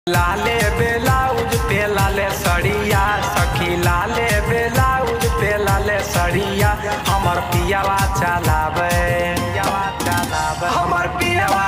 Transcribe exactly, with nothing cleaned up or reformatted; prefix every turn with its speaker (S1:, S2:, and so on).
S1: लाले ब्लाउज पे लाले सड़िया सखी, लाले ब्लाउज पे लाले सड़िया हमर पियावा चलावे, हमर पियावा